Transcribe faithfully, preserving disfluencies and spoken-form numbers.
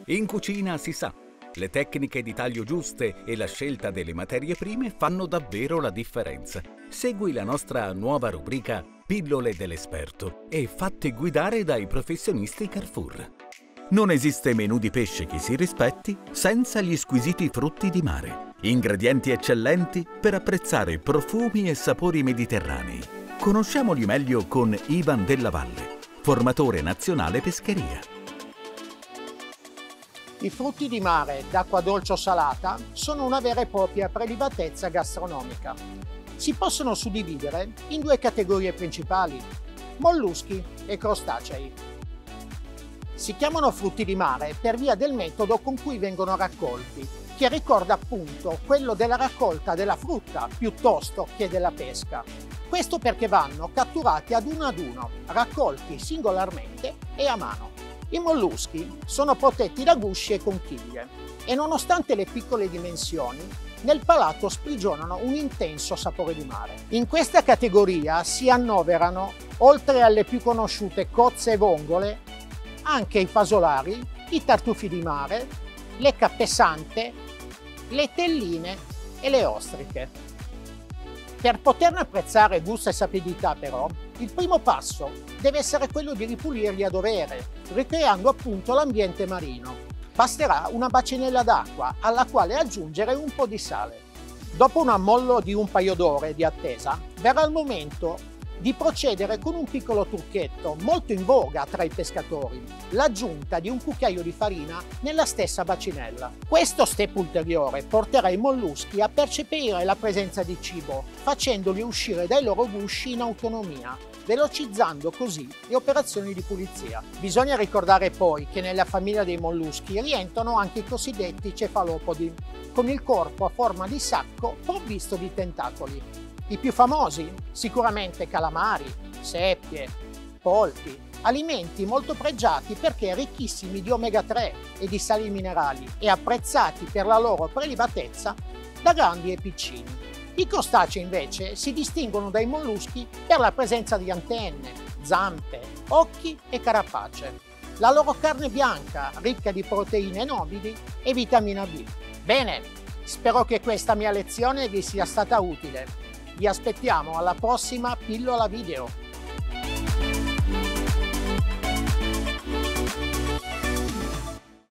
In cucina si sa, le tecniche di taglio giuste e la scelta delle materie prime fanno davvero la differenza. Segui la nostra nuova rubrica Pillole dell'esperto e fatti guidare dai professionisti Carrefour. Non esiste menù di pesce che si rispetti senza gli squisiti frutti di mare. Ingredienti eccellenti per apprezzare profumi e sapori mediterranei. Conosciamoli meglio con Ivan Della Valle, formatore nazionale pescheria. I frutti di mare d'acqua dolce o salata sono una vera e propria prelibatezza gastronomica. Si possono suddividere in due categorie principali: molluschi e crostacei. Si chiamano frutti di mare per via del metodo con cui vengono raccolti, che ricorda appunto quello della raccolta della frutta piuttosto che della pesca. Questo perché vanno catturati ad uno ad uno, raccolti singolarmente e a mano. I molluschi sono protetti da gusci e conchiglie e, nonostante le piccole dimensioni, nel palato sprigionano un intenso sapore di mare. In questa categoria si annoverano, oltre alle più conosciute cozze e vongole, anche i fasolari, i tartufi di mare, le cappesante, le telline e le ostriche. Per poterne apprezzare gusto e sapidità, però, il primo passo deve essere quello di ripulirli a dovere, ricreando appunto l'ambiente marino. Basterà una bacinella d'acqua alla quale aggiungere un po' di sale. Dopo un ammollo di un paio d'ore di attesa, verrà il momento di procedere con un piccolo trucchetto molto in voga tra i pescatori: l'aggiunta di un cucchiaio di farina nella stessa bacinella. Questo step ulteriore porterà i molluschi a percepire la presenza di cibo, facendoli uscire dai loro gusci in autonomia, velocizzando così le operazioni di pulizia. Bisogna ricordare poi che nella famiglia dei molluschi rientrano anche i cosiddetti cefalopodi, con il corpo a forma di sacco provvisto di tentacoli. I più famosi? Sicuramente calamari, seppie, polpi, alimenti molto pregiati perché ricchissimi di omega tre e di sali minerali e apprezzati per la loro prelibatezza da grandi e piccini. I crostacei invece si distinguono dai molluschi per la presenza di antenne, zampe, occhi e carapace. La loro carne bianca, ricca di proteine nobili e vitamina B. Bene, spero che questa mia lezione vi sia stata utile. Vi aspettiamo alla prossima pillola video.